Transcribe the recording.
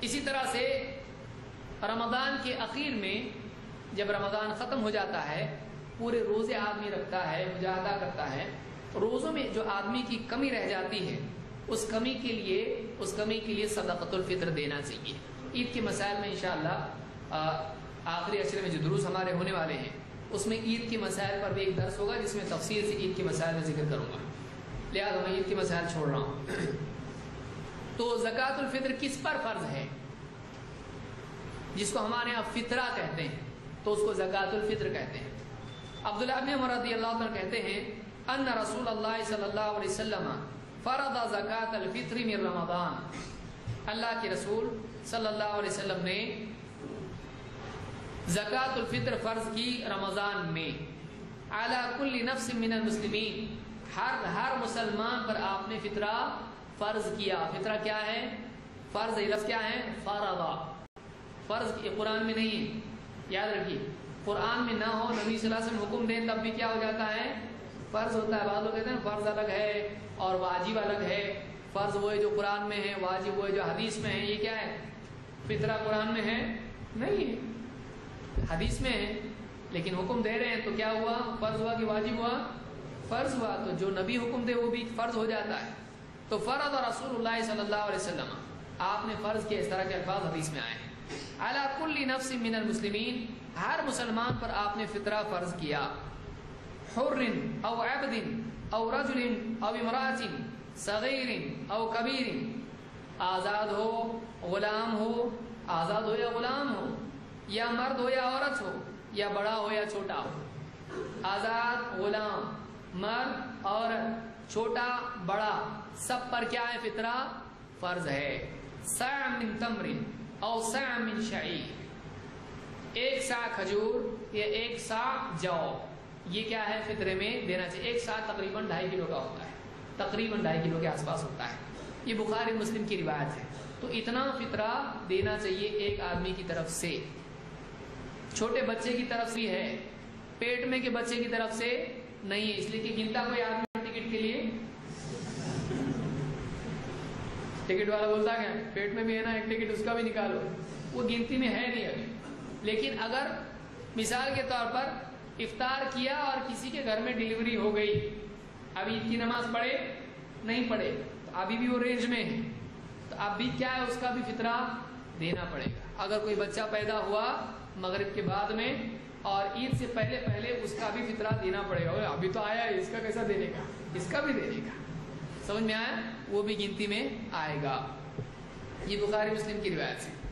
اسی طرح سے رمضان کے اخیر میں جب رمضان ختم ہو جاتا ہے، پورے روزے آدمی رکھتا ہے، مجاہدہ کرتا ہے، روزوں میں جو آدمی کی کمی رہ جاتی ہے اس کمی کے لیے صدقۃ الفطر دینا چاہیے۔ عید کے مسائل میں انشاءاللہ آخری عشرے میں جو دروس ہمارے ہونے والے ہیں اس میں عید کے مسائل پر بھی ایک درس ہوگا جس میں تفصیل سے عید کے مسائل میں ذکر کروں گا، لہٰذا میں عید کے مسائل چھوڑ رہا ہوں۔ تو زکوٰۃ الفطر کس پر فرض ہے؟ جس کو ہمارے یہاں فطرہ کہتے ہیں تو اس کو زکوٰۃ الفطر کہتے ہیں۔ عبداللہ بن عمر رضی اللہ عنہ کہتے ہیں ان رسول اللہ صلی اللہ علیہ وسلم فرض زکوٰۃ الفطر من رمضان، اللہ کے رسول صلی اللہ علیہ وسلم نے زکوٰۃ الفطر فرض کی رمضان میں، علی کل نفس من المسلمین، ہر مسلمان پر آپ نے فطرہ فرض کیا۔ فطرہ کیا ہے؟ فرض لفظ کیا ہے؟ فرضا، فرض یہ قرآن میں نہیں ہے، یاد رکھیے، قرآن میں نہ ہو، نبی صلی اللہ علیہ وسلم حکم دیں تب بھی کیا ہو جاتا ہے؟ فرض ہوتا ہے۔ بعض لوگ کہتے ہیں فرض الگ ہے اور واجب الگ ہے، فرض وہ ہے جو قرآن میں ہے، واجب وہ ہے جو حدیث میں ہے۔ یہ کیا ہے؟ فطرہ قرآن میں ہے نہیں ہے، حدیث میں ہے، لیکن حکم دے رہے ہیں تو کیا ہوا؟ فرض ہوا کہ واجب ہوا؟ فرض ہوا، تو جو نبی حکم دے وہ بھی فرض ہو جاتا ہے۔ تو فرض رسول اللہ صلی اللہ علیہ وسلم، آپ نے فرض کیا، اس طرح کے الفاظ حدیث میں آئے ہیں۔ علی کل نفس من المسلمین، ہر مسلمان پر آپ نے فطرہ فرض کیا۔ حر او عبد او رجل او امرأۃ صغیر او کبیر، آزاد ہو، غلام ہو، آزاد ہو یا غلام ہو، یا مرد ہو یا عورت ہو، یا بڑا ہو یا چھوٹا ہو۔ آزاد، غلام، مرد، عورت، چھوٹا، بڑا، سب پر کیا ہے؟ فطرہ فرض ہے۔ صاع من تمر او صاع من شعیر، ایک صاع کھجور یا ایک صاع جو، یہ کیا ہے؟ فطرے میں دینا چاہیے۔ ایک صاع تقریباً 2.5 کلو کا ہوتا ہے، تقریباً 2.5 کلو کے آس پاس ہوتا ہے۔ یہ بخاری مسلم کی روایت ہے۔ تو اتنا فطرہ دینا چاہیے ایک آدمی کی طرف سے، چھوٹے بچے کی طرف سے ہے، پیٹ میں کے بچے کی طرف سے نہیں ہے، اس لیے کہ گنتا کوئی آدمی ٹکٹ کے لیے، ٹکٹ والا بولتا کیا پیٹ میں بھی ہے نا ایک ٹکٹ، اس کا بھی نکالو، وہ گنتی میں ہے نہیں ابھی۔ لیکن اگر مثال کے طور پر افطار کیا اور کسی کے گھر میں ڈیلیوری ہو گئی، ابھی عید کی نماز پڑھے نہیں پڑھے، تو ابھی بھی وہ رینج میں ہے، تو اب بھی کیا ہے؟ اس کا بھی فطرہ دینا پڑے گا۔ اگر کوئی بچہ پیدا ہوا مغرب کے بعد میں اور عید سے پہلے پہلے، اس کا بھی فطرہ دینا پڑے گا۔ ابھی تو آیا ہے، اس کا کیسا دینے کا؟ اس کا بھی دینے کا، سمجھ میں آیا؟ وہ بھی گنتی میں آئے گا۔ یہ بخاری مسلم کی روایت ہے۔